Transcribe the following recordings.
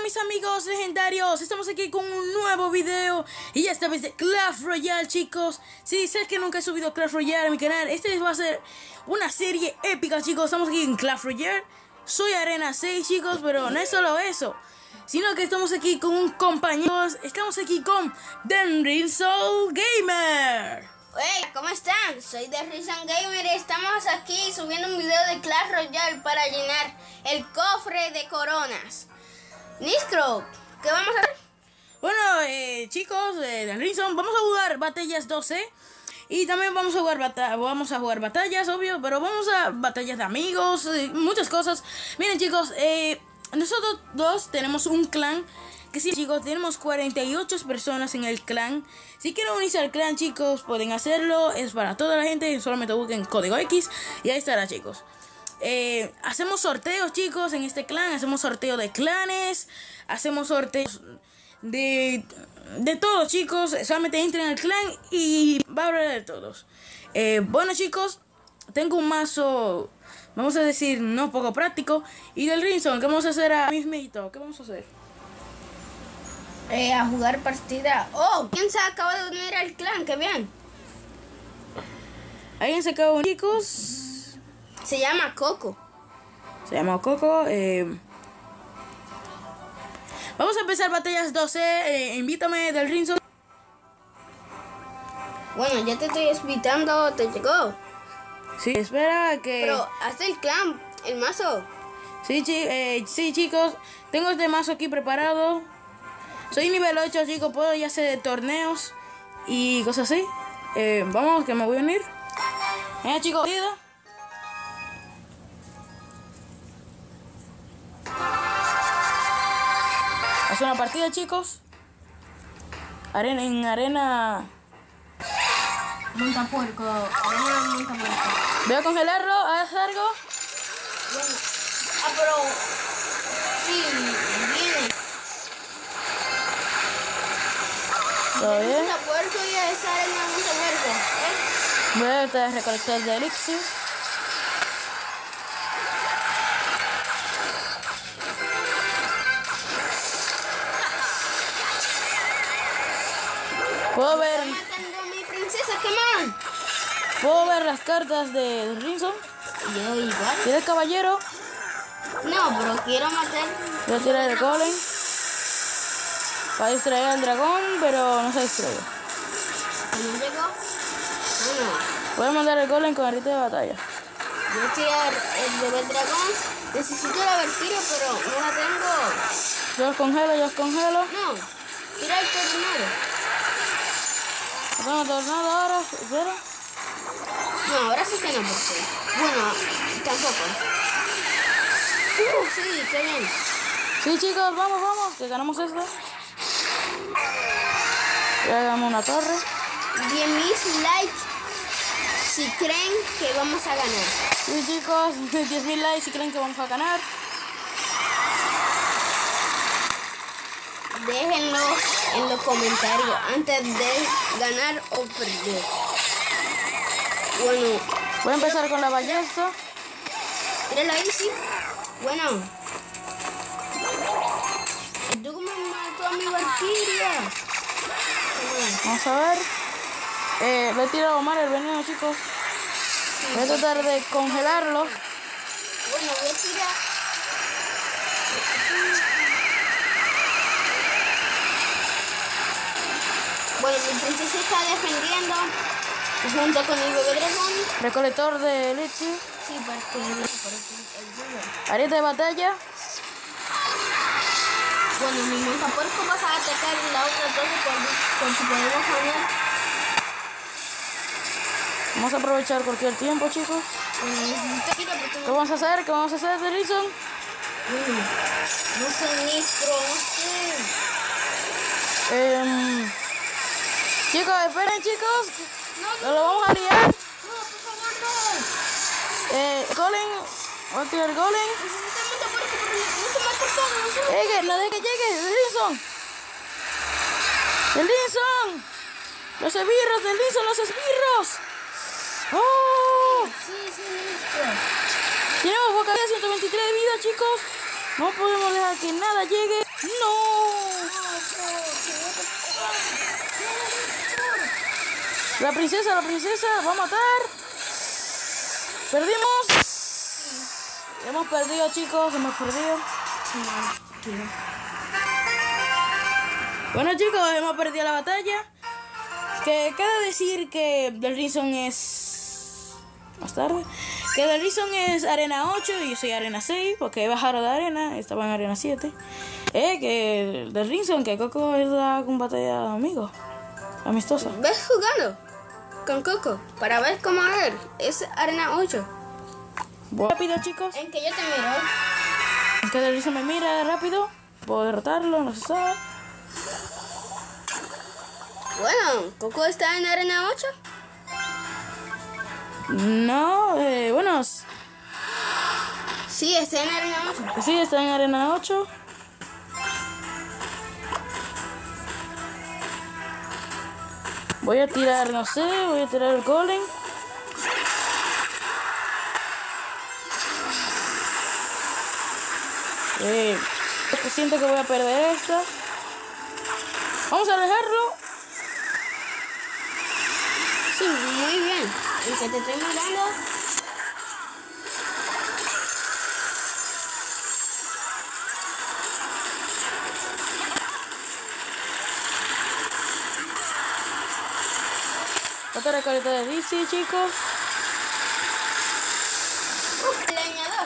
mis amigos legendarios, estamos aquí con un nuevo video y esta vez de Clash Royale, chicos. Sí, sé que nunca he subido Clash Royale a mi canal. Este va a ser una serie épica, chicos. Estamos aquí en Clash Royale. Soy Arena 6, chicos, pero no es solo eso, sino que estamos aquí con un compañero. Estamos aquí con TheRinson Gamer. Hey, ¿cómo están? Soy TheRinson Gamer y estamos aquí subiendo un video de Clash Royale para llenar el cofre de coronas. Niscro, ¿qué vamos a hacer? Bueno, chicos, TheRinson, vamos a jugar batallas 12 y también vamos a jugar batallas, obvio, pero vamos a batallas de amigos, muchas cosas. Miren, chicos, nosotros dos tenemos un clan. Que sí, chicos, tenemos 48 personas en el clan. Si quieren unirse al clan, chicos, pueden hacerlo. Es para toda la gente. Solamente busquen código X y ahí estará, chicos. Hacemos sorteos, chicos, en este clan. Hacemos sorteo de clanes. Hacemos sorteos de todos, chicos. Solamente entren al clan y va a hablar de todos. Bueno, chicos, tengo un mazo, vamos a decir, no poco práctico. Y TheRinson, ¿qué vamos a hacer a mismito? ¿Qué vamos a hacer? A jugar partida. Oh, ¿quién se acaba de unir al clan? ¡Qué bien! ¿Alguien se acaba de unir, chicos? Se llama Coco. Se llama Coco. Vamos a empezar batallas 12. Invítame, TheRinson. Bueno, ya te estoy invitando. ¿Te llegó? Sí, espera que... Pero hazte el clan, el mazo. Sí, sí, chicos. Tengo este mazo aquí preparado. Soy nivel 8, chicos. Puedo ya hacer torneos y cosas así. Vamos, que me voy a unir. Venga, chicos. Haz una partida, chicos. En arena. Montapuerco. Arena Montapuerco. Voy a congelarlo. ¿Haz algo? Bueno. Pero... sí, viene. ¿Todo bien? Montapuerco y a esa arena Montapuerco. Voy a tratar de recolectar de elixir. Puedo ver... Está matando a mi princesa, ¿qué man? Puedo ver las cartas de TheRinson. Yo igual. ¿Tienes caballero? No, pero quiero matar. Voy a tirar el golem para distraer al dragón, pero no se distrae. ¿No llegó? Bueno, Voy a mandar el golem con el rito de batalla. yo estoy el bebé dragón. Necesito la vertido, pero no la tengo. Yo los congelo. No, tira el tornado. No tengo tornado ahora, espera. No, ahora sí que no, porque... bueno, tampoco. Sí, qué bien. Sí, chicos, vamos, que ganamos esto. Ya hagamos una torre. 10.000 likes si creen que vamos a ganar. Sí, chicos, 10.000 likes si creen que vamos a ganar. Déjenlo en los comentarios antes de ganar o perder. Bueno, Voy a empezar con la ballesta. míralo ahí, sí. Bueno. El Doug me mató a mi Valkyria. Vamos a ver. Le he tirado mal el veneno, chicos. Voy a tratar de congelarlo. Bueno, voy a tirar. Bueno, mi princesa está defendiendo junto con el bebé dragón. Recolector de elixir. Sí, para que el bebé. Ariete de batalla. Bueno, mi montapuerco vas a atacar en la otra torre por si podemos ganar. Vamos a aprovechar cualquier tiempo, chicos. Necesito que ¿Qué vamos a hacer? TheRinson? Bueno, no sé, Nistro, no sé. Chicos, esperen, chicos. No, Lo vamos a liar. no, por favor, no. Golem. Voy a tirar el golem. Necesito el montapuerco porque no se me ha cortado, no se me ha... No deje que llegue. TheRinson. Los esbirros. ¡Oh! Sí, listo. Tenemos boca de 123 de vida, chicos. No podemos dejar que nada llegue. La princesa va a matar. Perdimos. Hemos perdido, chicos, hemos perdido. Bueno, chicos, hemos perdido la batalla. Que queda decir que Del Reason es... Más tarde. Que Del Reason es arena 8 y yo soy arena 6. Porque he bajado de arena, estaba en arena 7. Que Del Reason, que Coco es la con batalla de amigos. Amistosa. ¿Ves jugando con Coco? Para ver cómo es arena 8. Rápido, chicos. En que yo te miro. En que Del Reason me mira rápido. Puedo derrotarlo, no se sabe. Bueno, ¿Coco está en arena 8? No, bueno. Sí, está en arena 8. Sí, está en arena 8. Voy a tirar, no sé, voy a tirar el golem. Siento que voy a perder esta. Vamos a dejarlo. Sí, muy bien. El que te estoy mirando. Otra recoleta de Dixie, chicos. Leñador.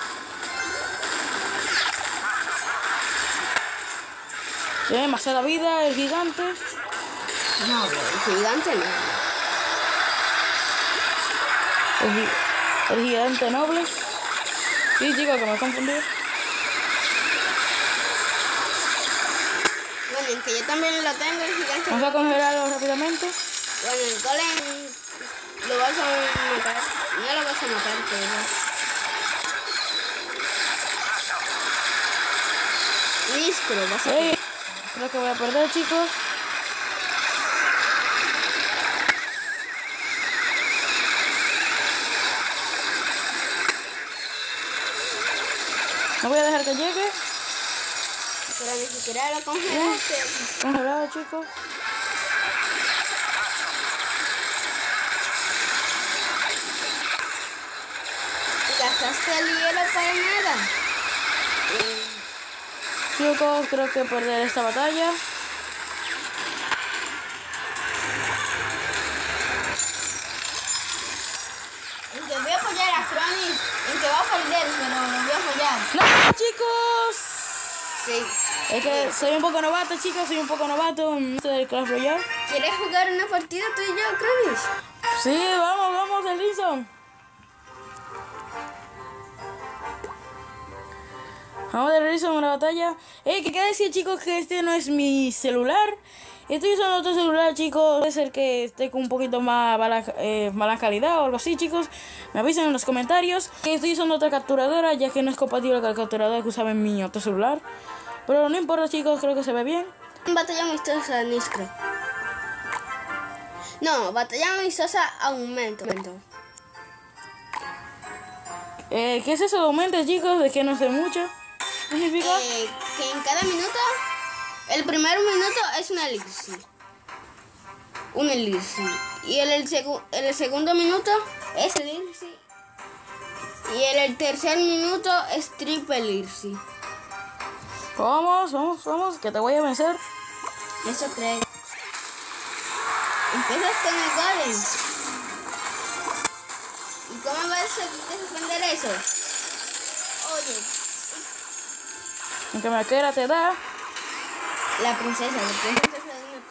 Tiene demasiada vida el gigante. No, el gigante no. El gigante noble. Sí, chicos, que me he confundido. Bueno, el que yo también lo tengo, el gigante. Vamos a congelarlo rápidamente. Bueno, el golem lo vas a matar. No lo vas a matar, pero... Listo, lo vas a matar. Creo que voy a perder, chicos. No voy a dejar que llegue. Pero ni siquiera lo congelaste. Congelado, chicos. Gastaste el hielo para nada. Chicos, creo que perder esta batalla. En que voy a apoyar a Chronic. En que va a perder, pero lo voy a apoyar. ¡No, chicos! Sí. Es que soy un poco novato, chicos. Soy un poco novato en esto del Clash Royale. ¿Quieres jugar una partida tú y yo, Chronic? Sí, vamos, Del Reason. Vamos a realizar una batalla. Que queda decir, chicos, que este no es mi celular. Estoy usando otro celular, chicos. Puede ser que esté con un poquito más mala calidad o algo así, chicos. Me avisan en los comentarios. Estoy usando otra capturadora, ya que no es compatible con la capturadora que usaba en mi otro celular. Pero no importa, chicos, creo que se ve bien. Batalla amistosa, Niscro. No, batalla amistosa aumento. ¿Qué es eso de aumento, chicos? De que no sé mucho. ¿Qué significa? Que en cada minuto, el primer minuto es un elixir. Y el segundo minuto es elixir. Y el tercer minuto es triple elixir. Vamos, que te voy a vencer. Eso creo. Empiezas con el golem. ¿Y cómo vas a defender eso? Oye. Aunque me quiera te da. La princesa de una cosa.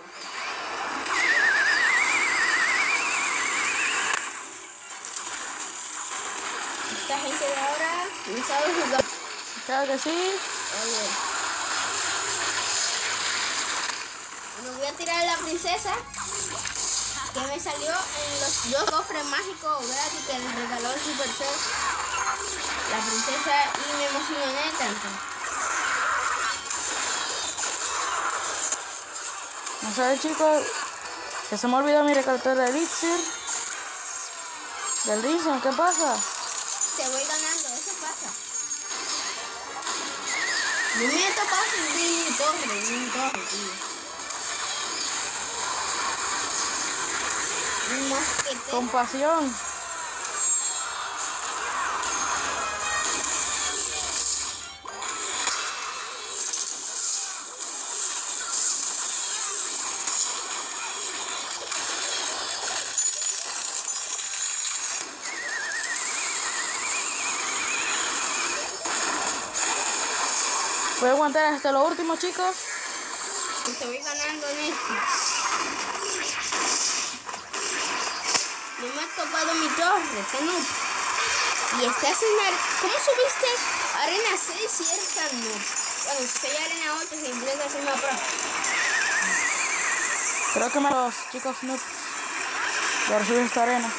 Esta gente de ahora no sabe jugar. Claro que sí. Oye. Me voy a tirar a la princesa que me salió en los 2 cofres mágicos gratis que les regaló el Supercell. La princesa y me emocioné tanto. Vamos a ver, chicos, que se me olvidó mi recolector de elixir. Del Reason, ¿qué pasa? Te voy ganando, eso pasa. Yo me he topado sin un torre, tío. Un mosquetero. Compasión. Voy a aguantar hasta lo último, chicos. Y te voy ganando en esto. No me has topado mi torre, qué noob. Y estás en ¿cómo subiste arena 6 si eres tan noob? Bueno, si soy arena 8 se implica que soy más pro. Creo que los chicos no. Ya recibí esta arena.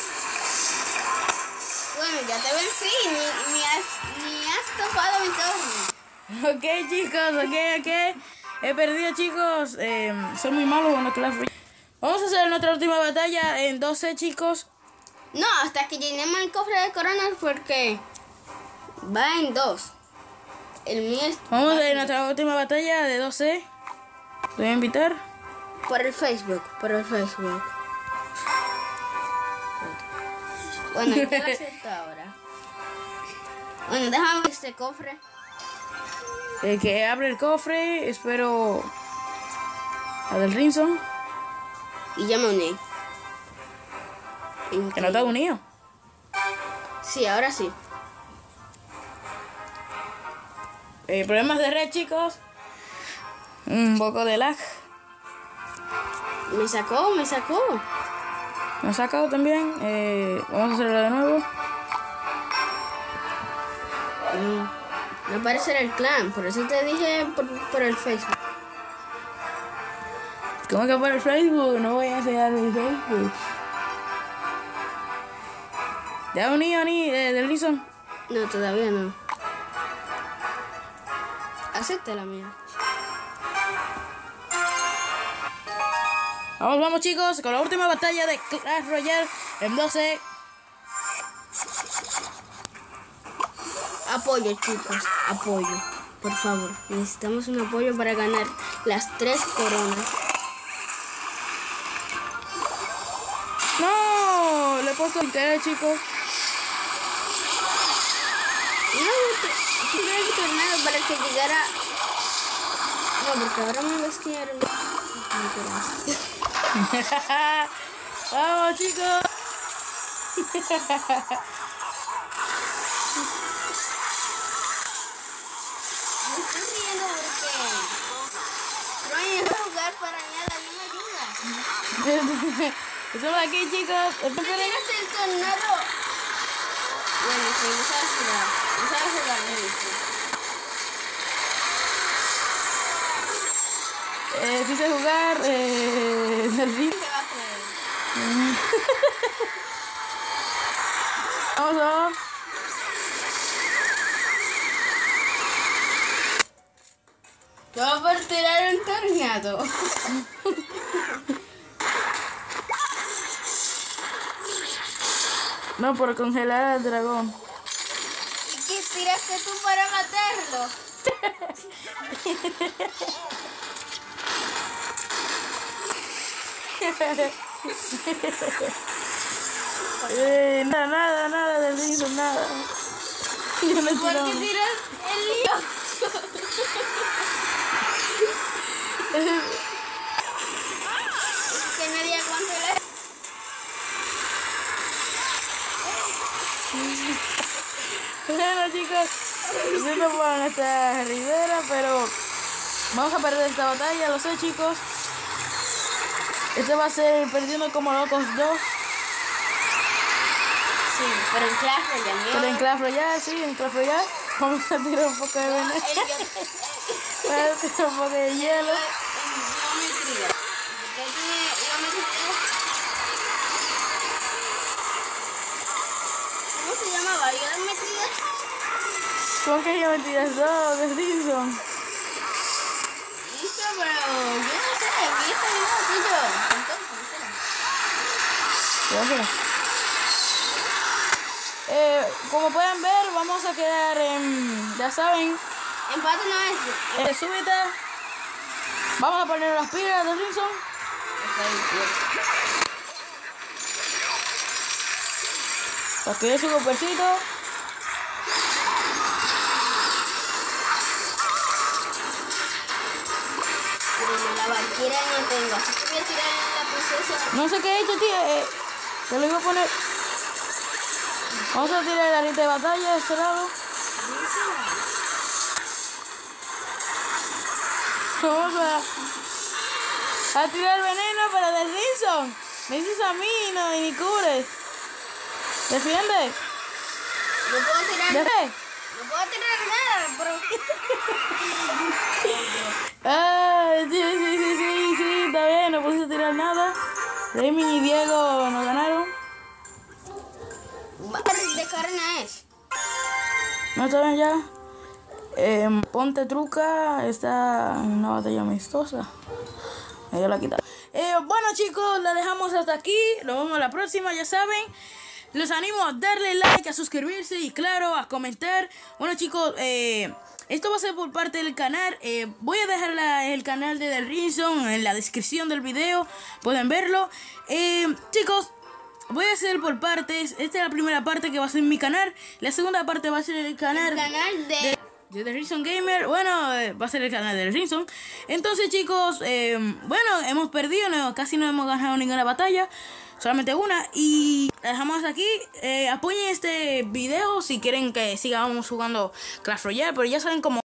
Bueno, ya te vencí, ni has topado mi torre. Ok, chicos, ok. He perdido, chicos. Soy muy malo con Clash Royale. Vamos a hacer nuestra última batalla en 12, chicos. No, hasta que llenemos el cofre de coronas porque va en 2. El mío es... Vamos a hacer nuestra última batalla de 12. Te voy a invitar. Por el Facebook. Bueno, yo lo acepto ahora. Bueno, déjame este cofre. El que abre el cofre, espero a Del Rinson. Y ya me uní. Que no te ha unido. Sí, ahora sí. Problemas de red, chicos. Un poco de lag. Me sacó. Me ha sacado también. Vamos a hacerlo de nuevo. No aparece el clan, por eso te dije por el Facebook. ¿Cómo que por el Facebook? No voy a enseñar mi Facebook. ¿Ya unido ni Del Rinson? No, todavía no. Acepta la mía. Vamos, chicos, con la última batalla de Clash Royale en 12. Apoyo, chicos, apoyo. Por favor, necesitamos un apoyo para ganar las 3 coronas. No, le he puesto el querer, chicos. No, tiré el tornado para que llegara. No, porque ahora me vas a esquiar el... Vamos, chicos. Me estoy riendo porque no hay a jugar para nada, no me ayuda. Estamos aquí, chicos. ¿Qué tiraste el tornado? Bueno, sí, no sabes jugar, no viste. Sí sé jugar. Del Rinson. ¿Qué va a creer? Vamos. Todo por tirar un tornado. No, por congelar al dragón. ¿Y qué tiraste tú para matarlo? Nada, Del Rinson, nada. Yo no ¿Por tiro. qué tiras el lío? Es que nadie aguanta la... Bueno, chicos, siento por nuestra ribera, pero vamos a perder esta batalla, lo sé, chicos. Este va a ser perdiendo como locos 2. Sí, pero en Clash Royale. Pero en Clash Royale, sí, en Clash Royale. Vamos a tirar un poco de veneno. Vamos a tirar un poco de hielo. ¿Cómo se llamaba? ¿Geometría? ¿Cómo que yo mentiras? No, Del Rinson. Listo, pero yo no sé. Mi hija no tuyo. Gracias. Como pueden ver, vamos a quedar en, ya saben, Empate no es. Súbete. Vamos a poner las pilas de Rinson. Para que dé su golpecito. La Valkyria no tengo, así que voy a tirar la princesa. No sé qué he hecho, tío. Te lo iba a poner. Vamos a tirar la arita de batalla de este lado. Vamos a tirar veneno para del Rinson. Me dices a mí, no, y ni cubres. Defiende. No puedo tirar. Defiende. No puedo tirar nada, pero. Sí, está bien, no puse a tirar nada. Raymond y Diego nos ganaron. ¿De carne es? No, está bien ya. Ponte truca, está en una batalla amistosa. Ella la quita. Bueno chicos, la dejamos hasta aquí. Nos vemos la próxima, ya saben. Los animo a darle like, a suscribirse y claro, a comentar. Bueno chicos, esto va a ser por parte del canal. Voy a dejar el canal de Del Rinson en la descripción del video. Pueden verlo. Chicos, voy a hacer por partes. Esta es la primera parte que va a ser mi canal. La segunda parte va a ser el canal de The Rinson Gamer. Bueno, va a ser el canal de Del Rinson. Entonces chicos, bueno, hemos perdido, casi no hemos ganado ninguna batalla, solamente una. Y la dejamos aquí. Apoyen este video si quieren que sigamos jugando Clash Royale, pero ya saben cómo